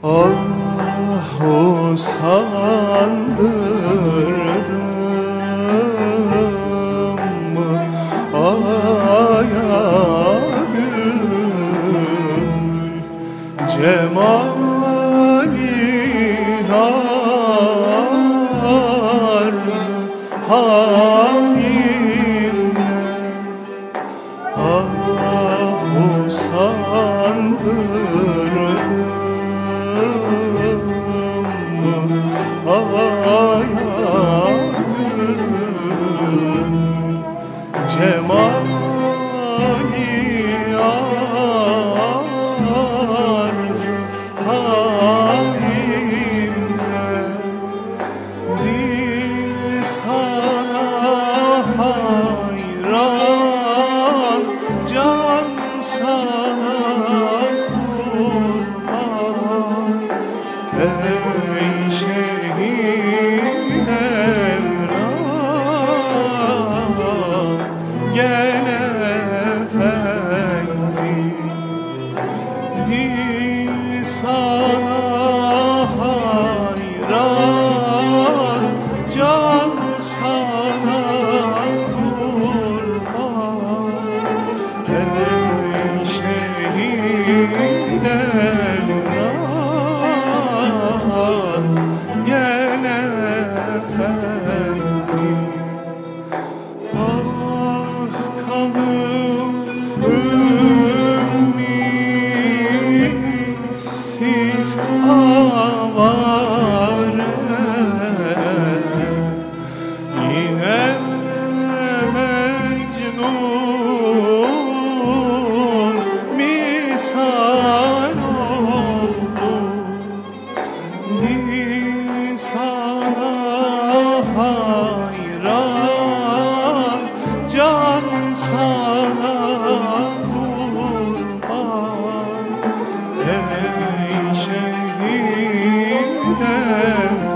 Ah usandırdım mı aya gül cemali arz halimle. Ah usandırdım aya gül cemali arz halimle. Dil sana hayran, can sana kurban. Ey şehit Evran, gel efendi. Dil sana hayran, can sana kurban. Ey şehit Evran, gel efendi. Ah kalıp ümitsiz avare, yine Mecnun misal oldu. Dil sana hayran, can sana kurban. Ey şehit